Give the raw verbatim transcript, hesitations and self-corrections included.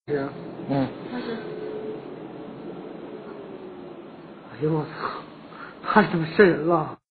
是。 嗯。 开始。 哎呦我操，太他妈瘆人了！